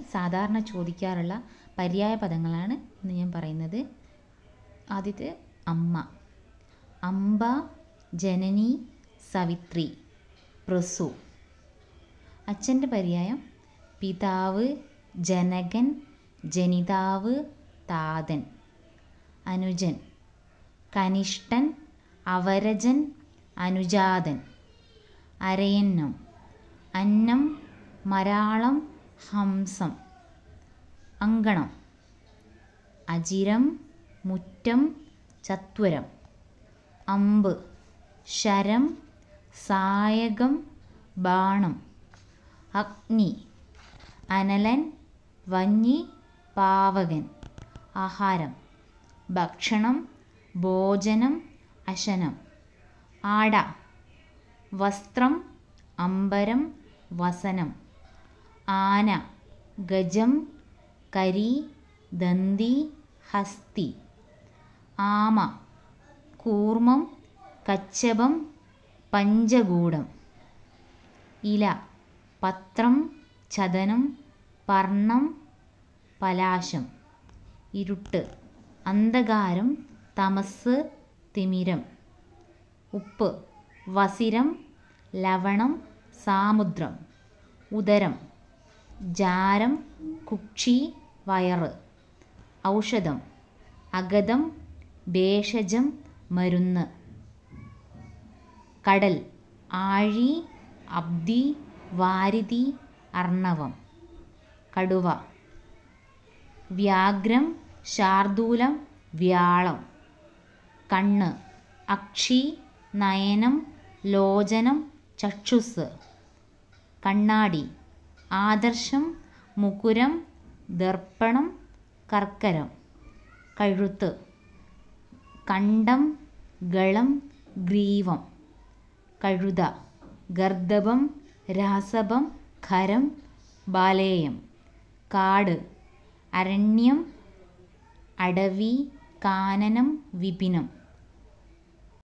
സാധാരണ ചോദിക്കാറുള്ള പര്യായ പദങ്ങളാണ് ഇന്ന് ഞാൻ പറയുന്നത്. ആദ്യത്തെ അമ്മ. അംബ, ജനനി, സവിത്രി, പ്രസു. അച്ഛൻ്റെ പര്യായം പിതാവ്, ജനകൻ, ജനിതാവ്, താതൻ. അനുജൻ കനിഷ്ഠൻ, അവരജൻ, അനുജാതൻ. അരയന്നം അന്നം, മരാളം, ഹംസം. അങ്കണം അജിരം, മുറ്റം, ചത്വരം. അമ്പ് ശരം, സായകം, ബാണം. അഗ്നി അനലൻ, വന്നി, പാവകൻ. ആഹാരം ഭക്ഷണം, ഭോജനം, അശനം. ആട വസ്ത്രം, അമ്പരം, വസനം. ആന ഗജം, കരി, ദന്തി, ഹസ്തി. ആമ കൂർമ്മം, കച്ചപം, പഞ്ചഗൂഢം. ഇല പത്രം, ചതനം, പർണം, പലാശം. ഇരുട്ട് അന്ധകാരം, തമസ്, തിമിരം. ഉപ്പ് വസിരം, ലവണം, സാമുദ്രം. ഉദരം ജാരം, കുക്ഷി, വയറ്. ഔഷധം അഗതം, ഭേഷജം, മരുന്ന്. കടൽ ആഴി, അബ്ദി, വാരിധി, അർണവം. കടുവ വ്യാഘ്രം, ശാർദൂലം, വ്യാളം. കണ്ണ് അക്ഷി, നയനം, ലോചനം, ചക്ഷുസ്. കണ്ണാടി ആദർശം, മുകുരം, ദർപ്പണം, കർക്കരം. കഴുത്ത് കണ്ഠം, ഗളം, ഗ്രീവം. കഴുത ഗർദഭം, രാസഭം, ഖരം, ബാലേയം. കാട് അരണ്യം, അടവി, കാനനം, വിപിനം.